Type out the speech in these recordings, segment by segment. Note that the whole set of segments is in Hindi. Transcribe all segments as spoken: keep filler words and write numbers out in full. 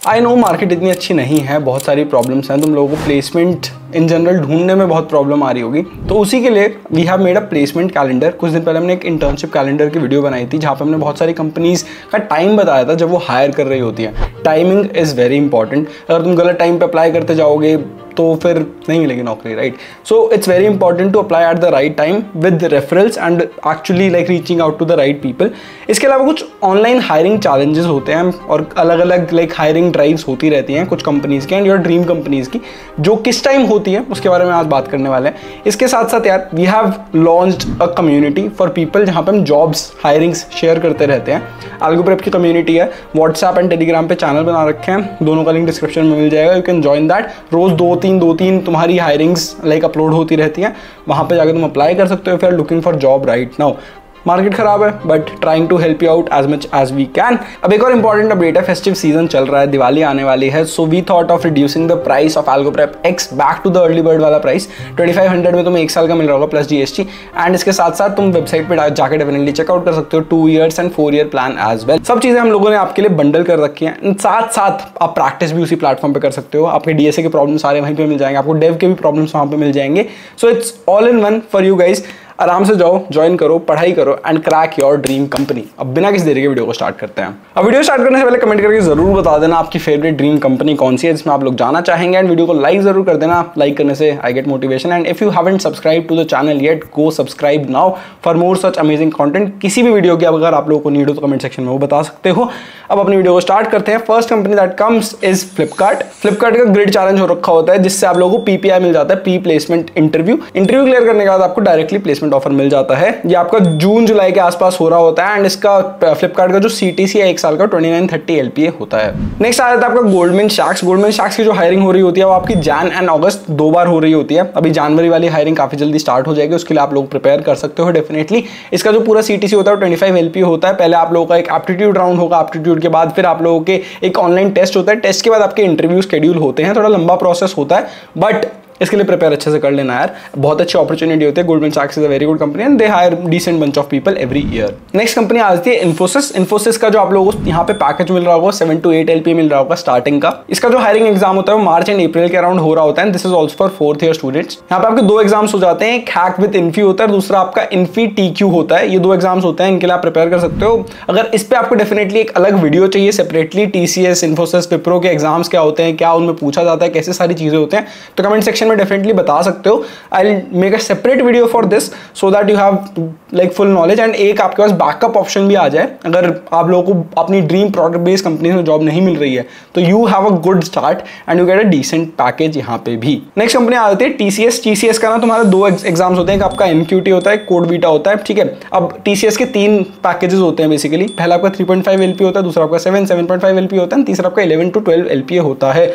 आई नो मार्केट इतनी अच्छी नहीं है, बहुत सारी प्रॉब्लम्स हैं, तुम लोगों को प्लेसमेंट इन जनरल ढूंढने में बहुत प्रॉब्लम आ रही होगी। तो उसी के लिए we have made a placement calendar. कुछ दिन पहले हमने एक इंटर्नशिप कैलेंडर की वीडियो बनाई थी जहाँ पे हमने बहुत सारी कंपनीज का टाइम बताया था जब वो हायर कर रही होती हैं। Timing is very important. अगर तुम गलत टाइम पे अप्लाई करते जाओगे तो फिर नहीं मिलेगी नौकरी, right? So it's very important to apply at the right time with referrals and actually like reaching out to the right people. इसके अलावा कुछ ऑनलाइन हायरिंग चैलेंजेस होते हैं और अलग अलग लाइक हायरिंग ड्राइव्स होती रहती हैं कुछ कंपनीज की एंड योर ड्रीम कंपनीज की, जो किस टाइम होती है उसके बारे में आज बात करने वाले हैं। इसके साथ साथ यार we have launched a community for people जहाँ पे हम जॉब्स हायरिंग्स शेयर करते रहते हैं। एल्गो प्रेप की कम्युनिटी है, व्हाट्सएप एंड टेलीग्राम पे चैनल बना रखे हैं, दोनों का लिंक डिस्क्रिप्शन में मिल जाएगा। You can join that. रोज दो तीन दो तीन तुम्हारी हायरिंग्स लाइक अपलोड होती रहती हैं, वहाँ पे जाकर तुम अप्लाई कर सकते हो if you are looking for job right now. Market खराब है but trying to help you out as much as we can. अब एक और इंपॉर्टेंट अपडेट है, फेस्टिव सीजन चल रहा है, दिवाली आने वाली है, so we thought of reducing the price of algo prep X back to the early bird वाला प्राइस। ट्वेंटी फाइव हंड्रेड में तुम्हें एक साल का मिल रहा होगा प्लस जीएसटी एंड इसके साथ साथ तुम वेबसाइट पे जाकर डेफिनेटली चेकआउट कर सकते हो two years and four year plan as well. सब चीजें हम लोगों ने आपके लिए बंडल कर रखी हैं। साथ साथ आप प्रैक्टिस भी उसी प्लेटफॉर्म पे कर सकते हो। आपके डीएसए के प्रॉब्लम सारे वहीं पे मिल जाएंगे, आपको डेव के भी प्रॉब्लम्स वहाँ पे मिल जाएंगे। So it's all in one for you guys. आराम से जाओ, ज्वाइन करो, पढ़ाई करो and crack your dream company. अब बिना किसी देरी के वीडियो को स्टार्ट करते हैं। अब वीडियो स्टार्ट करने से पहले कमेंट करके जरूर बता देना आपकी फेवरेट ड्रीम कंपनी कौन सी है जिसमें आप लोग जाना चाहेंगे एंड वीडियो को लाइक जरूर कर देना। लाइक करने से I get motivation and if you haven't subscribe to the channel yet go subscribe now for more such amazing content. किसी भी वीडियो की अगर आप लोगों को नीड हो तो कमेंट सेक्शन में वो बता सकते हो। अब अपनी वीडियो को स्टार्ट करते हैं। First company that comes is Flipkart. Flipkart का ग्रिड चैलेंज हो रखा होता है जिससे आप लोगों को पीपीआई मिल जाता है, pre placement interview. Interview clear करने के बाद आपको डायरेक्टली प्लेसमेंट ऑफर मिल जाता है। ये आपका जून जुलाई के आसपास हो रहा होता है एंड इसका फ्लिपकार्ट का जो सीटीसी है एक साल का ट्वेंटी नाइन थर्टी एलपीए होता है। नेक्स्ट आ जाता है आपका गोल्डमैन सैक्स। गोल्डमैन सैक्स की जो हायरिंग हो रही होती है वो आपकी जैन एंड अगस्त दो बार हो रही होती है। अभी जनवरी वाली हायरिंग काफी जल्दी स्टार्ट हो जाएगी, उसके लिए आप लोग प्रिपेयर कर सकते हो डेफिनेटली। इसका जो पूरा सीटीसी होता है ट्वेंटी फाइव एलपीए होता है। पहले आप लोगों का एक एप्टीट्यूड राउंड होगा, एप्टीट्यूड के बाद फिर आप लोगों के एक ऑनलाइन टेस्ट होता है, टेस्ट के बाद आपके इंटरव्यू शेड्यूल होते हैं। थोड़ा लंबा प्रोसेस होता है बट इसके लिए प्रिपेयर अच्छे से कर लेना यार, बहुत अच्छी अपॉर्चुनिटी होती है। गोल्डमैन सैक्स is a very good company and they hire decent bunch of people every year. Next company आ जाती है इन्फोसिस। इन्फोसिस का जो आप लोगों को यहाँ पे पैकेज मिल रहा होगा सेवन टू एट एलपीए मिल रहा होगा स्टार्टिंग का। इसका जो हायरिंग एग्जाम होता है वो मार्च एंड अप्रैल के अराउंड हो रहा होता है। This is also for fourth year students. यहाँ पे आपके दो एग्जाम्स हो जाते हैं, एक हैक विद इन्फी होता है, दूसरा आपका इन्फी टीक्यू होता है। ये दो एग्जाम्स होते हैं, इनके लिए आप प्रिपेयर कर सकते हो। अगर इस पे आपको डेफिनेटली एक अलग वीडियो चाहिए सेपरेटली, टीसीएस इन्फोसिस विप्रो के एग्जाम्स क्या होते हैं, क्या उनमें पूछा जाता है, कैसे सारी चीजें होते हैं, तो कमेंट सेक्शन में डेफिनेटली बता सकते हो। I will make a separate video for this so that you have like full knowledge and एक आपके पास बैकअप ऑप्शन भी आ जाए। अगर आप लोगों को अपनी ड्रीम प्रोडक्ट बेस्ड कंपनी में जॉब नहीं मिल रही है तो you have a good start and you get a decent package यहाँ पे भी। नेक्स्ट कंपनी आ जाती है टीसीएस। टीसीएस का ना तुम्हारा दो एग्जाम्स होते हैं, एक आपका एनक्यूटी होता है, कोड बीटा होता है, ठीक है। अब टीसीएस के तीन पैकेजेस होते हैं बेसिकली। पहला आपका थ्री पॉइंट फाइव एलपीए होता है, दूसरा आपका seven seven point five LPA होता है, तीसरा आपका इलेवन टू ट्वेल्व एलपीए होता है।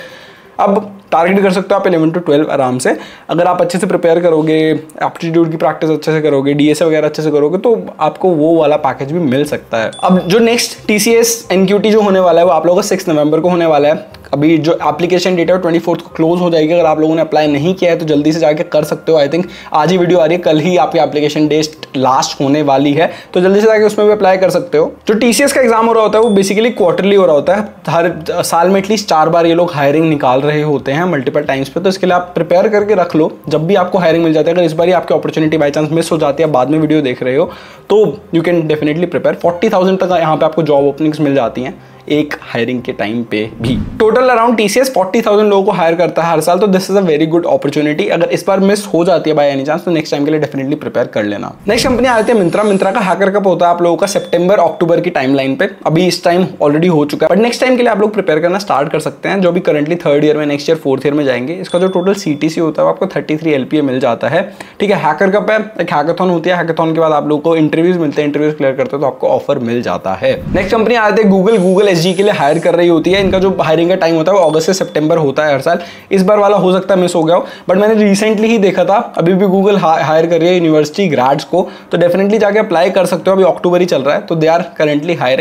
अब टारगेट कर सकते हो आप इलेवन टू ट्वेल्व आराम से। अगर आप अच्छे से प्रिपेयर करोगे, एप्टीट्यूड की प्रैक्टिस अच्छे से करोगे, डीएसए वगैरह अच्छे से करोगे तो आपको वो वाला पैकेज भी मिल सकता है। अब जो नेक्स्ट टीसीएस एनक्यूटी जो होने वाला है वो आप लोगों को सिक्स नवंबर को होने वाला है। अभी जो एप्लीकेशन डेट है ट्वेंटी फोर्थ को क्लोज हो जाएगी। अगर आप लोगों ने अप्लाई नहीं किया है तो जल्दी से जाके कर सकते हो। आई थिंक आज ही वीडियो आ रही है, कल ही आपकी एप्लीकेशन डेट लास्ट होने वाली है, तो जल्दी से जाके उसमें भी अप्लाई कर सकते हो। जो टीसीएस का एग्जाम हो रहा होता है वो बेसिकली क्वार्टरली हो रहा होता है। हर साल में एटलीस्ट चार बार ये लोग हायरिंग निकाल रहे होते हैं मल्टीपल टाइम्स पे, तो इसके लिए आप प्रिपेयर करके रख लो। जब भी आपको हायरिंग मिल जाती है, अगर इस बार ही आपकी अपॉर्चुनिटी बाई चांस मिस हो जाती है, बाद में वीडियो देख रहे हो, तो you can definitely prepare. Forty thousand तक यहाँ पे आपको जॉब ओपनिंग्स मिल जाती हैं एक हायरिंग के टाइम पे भी। Total around TCS forty thousand लोगों को हायर करता है हर साल, तो this is a very good opportunity. अगर इस बार मिस हो जाती है बाय एनी चांस तो नेक्स्ट टाइम के लिए डेफिनेटली प्रिपेयर कर लेना। नेक्स्ट कंपनी आ जाती है मिंत्रा। मिंत्रा का हैकर कप होता है आप लोगों का सितंबर अक्टूबर की टाइमलाइन पे। अभी इस टाइम ऑलरेडी हो चुका है बट नेक्स्ट टाइम के लिए आप लोग प्रिपेयर करना स्टार्ट कर सकते हैं, जो भी करंटली थर्ड ईयर में, नेक्स्ट ईयर फोर्थ ईयर में जाएंगे। इसका जो टोटल सीटीसी होता है आपको थर्टी थ्री एलपीए मिल जाता है, ठीक है। हैकर कप है, एक हैकाथन होती है, हैकाथन के बाद आप लोगों को इंटरव्यूज मिलते हैं, इंटरव्यूज क्लियर करते हो तो आपको ऑफर मिल जाता है। नेक्स्ट कंपनी आ जाती है गूगल। गूगल एसजी के लिए हायर कर रही होती है। इनका जो हायरिंग का टाइम होता है वो अगस्त से सितंबर होता है हर साल। इस बार वाला हो सकता है मिस हो गया हो बट मैंने रिसेंटली ही देखा था, अभी भी गूगल हायर कर रही है यूनिवर्सिटी ग्रेड्स को, तो डेफिनेटली जाके अप्लाई कर सकते हो। अभी अक्टूबर ही चल रहा है तो दे आर करेंटली हायरिंग।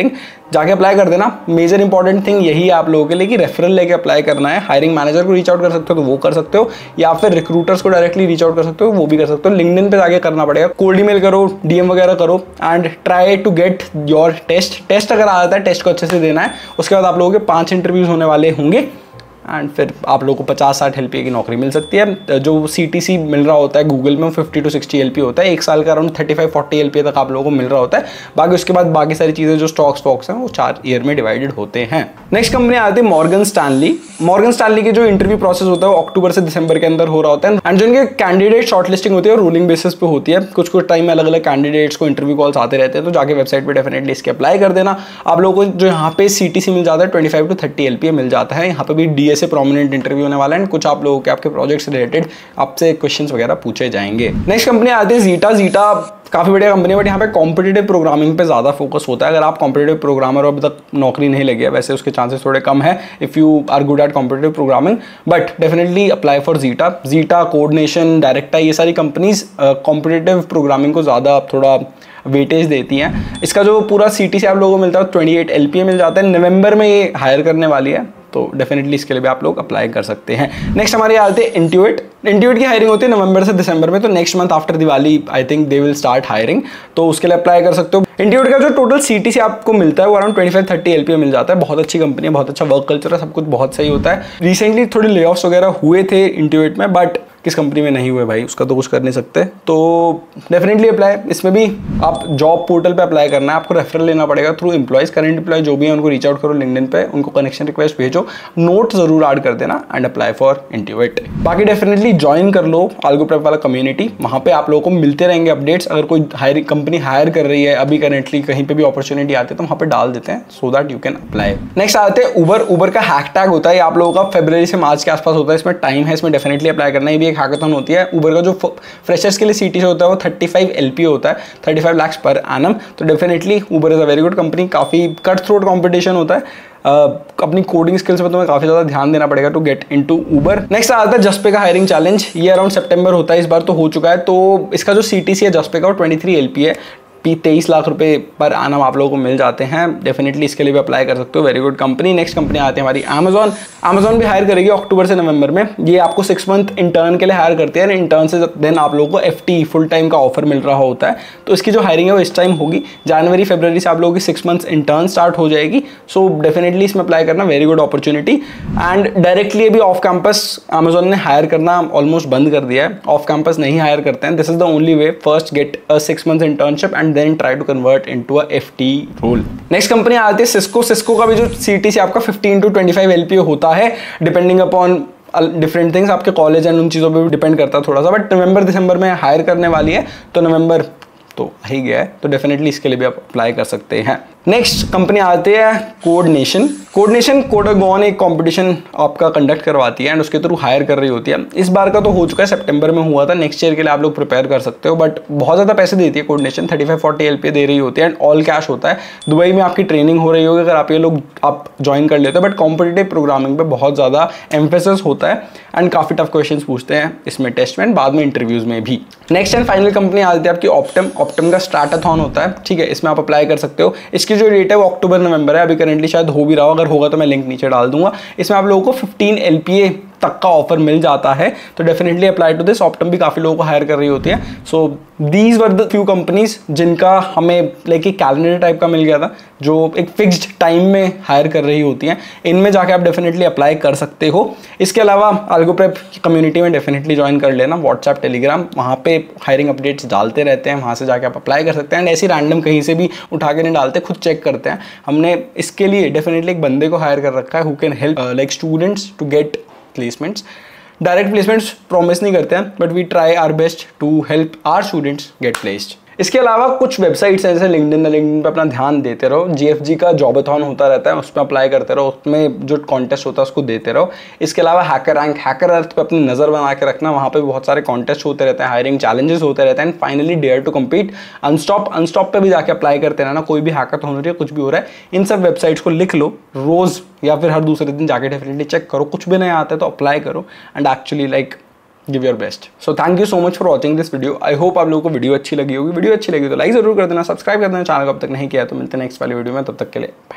जाके अप्लाई कर देना। मेजर इंपॉर्टेंट थिंग यही है आप लोगों के लिए कि रेफरल लेके अप्लाई करना है। हायरिंग मैनेजर को रीच आउट कर सकते हो तो वो कर सकते हो, या फिर रिक्रूटर्स को डायरेक्टली रीच आउट कर सकते हो, वो भी कर सकते हो। लिंक्डइन पे जाके करना पड़ेगा, कोल्ड ईमेल करो, डीएम वगैरह करो and try to get your test. Test अगर आ जाता है, टेस्ट को अच्छे से देना है। उसके बाद आप लोगों के पांच इंटरव्यूज होने वाले होंगे एंड फिर आप लोगों को पचास साठ एलपीए की नौकरी मिल सकती है। जो सीटीसी मिल रहा होता है गूगल में, फिफ्टी टू सिक्सटी एलपीए होता है। एक साल का around thirty five forty LPA तक आप लोगों को मिल रहा होता है। बाकी उसके बाद बाकी सारी चीज़ें जो स्टॉक्स वॉक्स हैं वो चार ईयर में डिवाइडेड होते हैं। नेक्स्ट कंपनी आती है मॉर्गन स्टैनली। मॉर्गन स्टैनली के जो इंटरव्यू प्रोसेस होता है वो अक्टूबर से दिसंबर के अंदर हो रहा होता है एंड जो इनके कैंडिडेट शॉर्टलिस्टिंग होती है वो रोलिंग बेसिस पे होती है। कुछ कुछ टाइम में अलग अलग कैंडिडेट्स को इंटरव्यू कॉल्स आते रहते हैं, तो जाके वेबसाइट पर डेफिनेटली इसके अप्लाई कर देना। आप लोगों को जो यहाँ पे सीटीसी मिल जाता है twenty five to thirty LPA मिल जाता है। यहाँ पे भी डीएसए प्रोमिनेंट इंटरव्यू होने वाला है, कुछ आप लोगों के आपके प्रोजेक्ट से रिलेटेड आपसे क्वेश्चंस वगैरह पूछे जाएंगे। नेक्स्ट कंपनी आती है जीटा। जीटा काफी बढ़िया कंपनी है, बट यहाँ पे कॉम्पिटिटिव प्रोग्रामिंग पे ज्यादा फोकस होता है। अगर आप कॉम्पिटिटिव प्रोग्रामर और अभी तक नौकरी नहीं लगी है, वैसे उसके चांसेस थोड़े कम है if you are good at competitive programming, but definitely apply for Zeta. Zeta, Codenation, Directi, ये सारी कंपनीज कॉम्पिटिटिव प्रोग्रामिंग को ज्यादा थोड़ा वेटेज देती हैं। इसका जो पूरा सीटी से आप लोगों को मिलता है ट्वेंटी एट एलपीए मिल जाता है। नवंबर में ये हायर करने वाली है, तो डेफिनेटली इसके लिए भी आप लोग अप्लाई कर सकते हैं। नेक्स्ट हमारी आती है इंट्यूट। इंट्यूट की हायरिंग होती है नवंबर से दिसंबर में, तो next month after Diwali I think they will start hiring, तो उसके लिए अप्लाई कर सकते हो। इंट्यूट का जो टोटल सीटी से आपको मिलता है वो around twenty five thirty LPA मिल जाता है। बहुत अच्छी कंपनी है, बहुत अच्छा वर्क कल्चर है, सब कुछ बहुत सही होता है। रिसेंटली थोड़ी ले ऑफ्स वगैरह हुए थे इंट्यूट में, बट किस कंपनी में नहीं हुए भाई, उसका तो कुछ कर नहीं सकते। तो डेफिनेटली अप्लाई। इसमें भी आप जॉब पोर्टल पे अप्लाई करना है, आपको रेफरल लेना पड़ेगा थ्रू एम्प्लॉयज। करंट एम्प्लॉय जो भी है उनको रीच आउट करो लिंक्डइन पे, उनको कनेक्शन रिक्वेस्ट भेजो, नोट जरूर ऐड कर देना एंड अप्लाई फॉर इंट्यूट। बाकी डेफिनेटली ज्वाइन कर लो आल्गो प्रेप वाला कम्युनिटी, वहाँ पे आप लोगों को मिलते रहेंगे अपडेट्स। अगर कोई हायरिंग कंपनी हायर कर रही है अभी करेंटली, कहीं पे भी अपॉर्चुनिटी आती है तो वहाँ पे डाल देते हैं so that you can apply. Next आते हैं उबर। उबर का हैक टैग होता है, आप लोगों का फरवरी से मार्च के आसपास होता है। इसमें टाइम है, इसमें डेफिनेटली अप्लाई करना है। ये भी एक हैकाथन होती है। उबर का जो फ्रेशर्स के लिए सीटी होता है वो थर्टी फाइव एलपीए होता है, thirty five lakh per annum. तो definitely Uber is a very good company. काफी कट थ्रोट कंपटीशन होता है। Uh, अपनी कोडिंग स्किल्स पे तुम्हें काफी ज्यादा ध्यान देना पड़ेगा to get into Uber. Next आता है जस्पे का हायरिंग चैलेंज। ये अराउंड सितंबर होता है, इस बार तो हो चुका है। तो इसका जो सीटीसी है जस्पे का वो ट्वेंटी थ्री एलपीए पी तेईस लाख रुपए पर आनम आप लोगों को मिल जाते हैं। डेफिनेटली इसके लिए भी अप्लाई कर सकते हो, very good company. Next company आती है हमारी अमेजॉन। अमेजॉन भी हायर करेगी अक्टूबर से नवंबर में। ये आपको सिक्स मंथ इंटर्न के लिए हायर करती है, इंटर्न से देन आप लोगों को एफटी फुल टाइम का ऑफर मिल रहा होता है। तो इसकी जो हायरिंग है वो इस टाइम होगी, जनवरी फरवरी से आप लोगों की सिक्स मंथ्स इंटर्न स्टार्ट हो जाएगी। सो डेफिनेटली इसमें अप्लाई करना, very good opportunity. And directly अभी ऑफ कैंपस अमेजॉन ने हायर करना ऑलमोस्ट बंद कर दिया है, ऑफ कैंपस नहीं हायर करते हैं। This is the only way, first get a six months internship and then try to convert into a F T role। Next company आती है सिस्को। सिस्को का भी जो सीटी से आपका fifteen to twenty five LPA होता है, डिपेंडिंग अपॉन डिफरेंट थिंग्स, आपके कॉलेज एंड उन चीज़ों पे भी डिपेंड करता है थोड़ा सा। बट नवंबर दिसंबर में हायर करने वाली है, तो नवंबर तो आ ही गया है, तो डेफिनेटली इसके लिए भी आप अप्लाई कर सकते हैं। नेक्स्ट कंपनी आती है कोडनेशन। कोडनेशन कोडागॉन एक कंपटीशन आपका कंडक्ट करवाती है एंड उसके थ्रू हायर कर रही होती है। इस बार का तो हो चुका है, सितंबर में हुआ था। नेक्स्ट ईयर के लिए आप लोग प्रिपेयर कर सकते हो, बट बहुत ज़्यादा पैसे देती है Codenation, thirty five forty LPA दे रही होती है एंड ऑल कैश होता है। दुबई में आपकी ट्रेनिंग हो रही होगी अगर आप ये लोग आप ज्वाइन कर लेते हो, बट कॉम्पिटिटिव प्रोग्रामिंग पर बहुत ज़्यादा एम्फेसिस होता है एंड काफ़ी टफ क्वेश्चन पूछते हैं इसमें टेस्ट में, बाद में इंटरव्यूज में भी। नेक्स्ट एंड फाइनल कंपनी आती है आपकी ऑप्टम। ऑप्टम का स्टार्टाथॉन होता है, ठीक है, इसमें आप अप्लाई कर सकते हो। इसकी जो डेट है वो अक्टूबर नवंबर है, अभी करेंटली शायद हो भी रहा हो, अगर होगा तो मैं लिंक नीचे डाल दूंगा। इसमें आप लोगों को फिफ्टीन एलपीए तक का ऑफर मिल जाता है, तो definitely apply to this. Optum भी काफी लोगों को हायर कर रही होती है। So these were the few companies जिनका हमें लाइक एक कैलेंडर टाइप का मिल गया था, जो एक फिक्स्ड टाइम में हायर कर रही होती हैं। इनमें जाके आप डेफिनेटली अप्लाई कर सकते हो। इसके अलावा आल्गो प्रेप की कम्युनिटी में डेफिनेटली ज्वाइन कर लेना, व्हाट्सएप टेलीग्राम, वहाँ पे हायरिंग अपडेट्स डालते रहते हैं, वहाँ से जाके आप अप्लाई कर सकते हैं। एंड ऐसी रैंडम कहीं से भी उठा के नहीं डालते, खुद चेक करते हैं। हमने इसके लिए डेफिनेटली एक बंदे को हायर कर रखा है who can help like students to get placements. Direct placements promise नहीं करते हैं, but we try our best to help our students get placed. इसके अलावा कुछ वेबसाइट्स हैं जैसे लिंक्डइन, लिंक्डइन पे अपना ध्यान देते रहो। जीएफजी का जॉबाथॉन होता रहता है, उसमें अप्लाई करते रहो, उसमें जो कॉन्टेस्ट होता है उसको देते रहो। इसके अलावा हैकर रैंक, हैकर अर्थ पे अपनी नज़र बना के रखना, वहाँ पे भी बहुत सारे कॉन्टेस्ट होते रहते हैं, हायरिंग चैलेंजेस होते रहते हैं। And finally dare to compete, Unstop Unstop पे भी जाके अप्लाई करते रहना। कोई भी हैकाथॉन हो रही है, कुछ भी हो रहा है, इन सब वेबसाइट्स को लिख लो रोज़ या फिर हर दूसरे दिन जाके डेफिनेटली चेक करो। कुछ भी नहीं आता है तो अप्लाई करो and actually like give your best. So thank you so much for watching this video. I hope आप लोगों को वीडियो अच्छी लगी होगी। वीडियो अच्छी लगी तो लाइक जरूर कर देना, सब्सक्राइब कर देना चैनल को अब तक नहीं किया तो। मिलते हैं नेक्स्ट वाली वीडियो में, तब तक के लिए बाय।